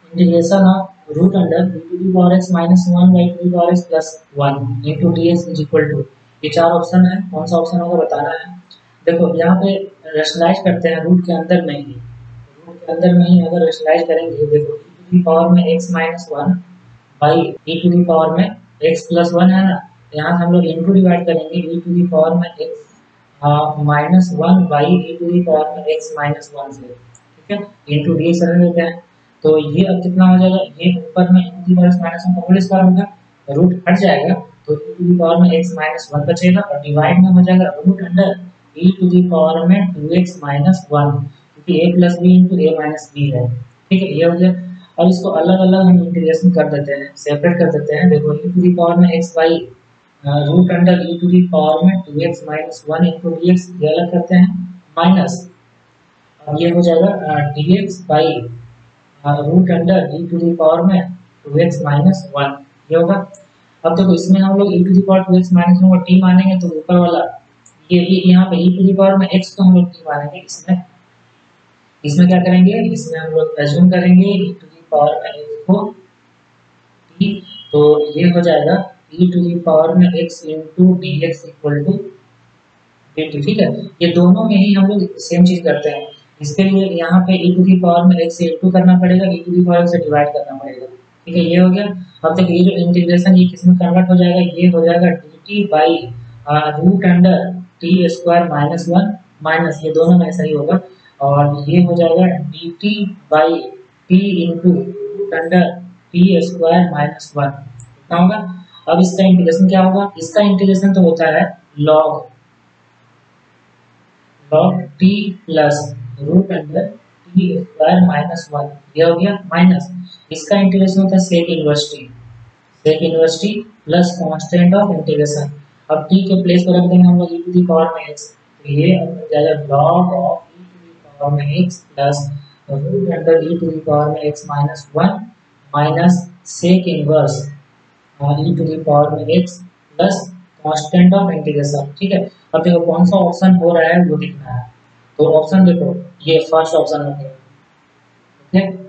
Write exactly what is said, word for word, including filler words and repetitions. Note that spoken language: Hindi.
Integration of root under e to the power x minus one by to the power x plus one into D X is equal to, ये चार ऑप्शन है, कौन सा ऑप्शन होगा बताना है। देखो यहाँ पे रेशनलाइज करते हैं रूट के अंदर में ही, रूट के अंदर में ही अगर रेशनलाइज करेंगे, देखो e टू दी पावर में x minus one by e to the power में x प्लस वन है ना, यहाँ से हम लोग इंटू डिवाइड करेंगे e टू दी पावर में x minus one by e to the power में x माइनस वन से, ठीक है, इंटू डी एक्स रख देते हैं। तो ये अब कितना हो जाएगा, ये ऊपर में e to the power minus one का होल स्क्वायर होगा, रूट हट जाएगा तो e टू दी पावर में x माइनस वन बचेगा और डिवाइड में हो जाएगा root under e to the power में टू एक्स माइनस वन, क्योंकि a plus B into A minus B है, ठीक है, ये हो गया। अब इसको अलग अलग हम इंटीग्रेशन कर देते हैं, सेपरेट कर देते हैं। देखो e टू दी पावर में x by root under e to the power में two X minus one into D X, ये अलग करते हैं, माइनस अब ये हो जाएगा D X by root under e to the power में टू एक्स माइनस वन, ये होगा। अब देखो इसमें हम लोग e to the power two X minus one को t मानेंगे तो ऊपर वाला ये ये यहाँ पे e टू दी पावर में x को हम लोग t मानेंगे, इसमें इसमें क्या करेंगे, इसमें हम लोग एज्यूम करेंगे e टू दी पावर में x को t, तो ये हो जाएगा e टू दी पावर में x into D X equal to dt, ठीक है। ये दोनों में ही हम लोग सेम चीज करते हैं, इसके लिए यहाँ पे e टू दी पावर में x से इंटू करना पड़ेगा, e टू दी पावर से डिवाइड करना पड़ेगा, ठीक है, ये हो गया। अब तक ये जो इंटीग्रेशन ये किस में कन्वर्ट हो जाएगा, ये हो जाएगा dt by root under T square minus one minus, ये दोनों में सही होगा, और ये हो जाएगा dt by T into root under T square minus one, कितना होगा। अब इसका इंटीग्रेशन क्या होगा, इसका इंटीग्रेशन तो होता है log log t plus root under T square minus one, ये हो गया, माइनस इसका इंटीग्रेशन होता है sec inverse T, sec inverse T plus constant of integration. अब t के प्लेस पर रख देंगे हम लोग e टू दी पावर में x, तो ये हो जाएगा log of e to the power में x plus root under e to the power में x minus one minus sec inverse e to the power में x plus constant of integration, ठीक है। अब देखो कौन सा ऑप्शन हो रहा है वो दिखना है, तो ऑप्शन देखो ये फर्स्ट ऑप्शन हो गया, ठीक है।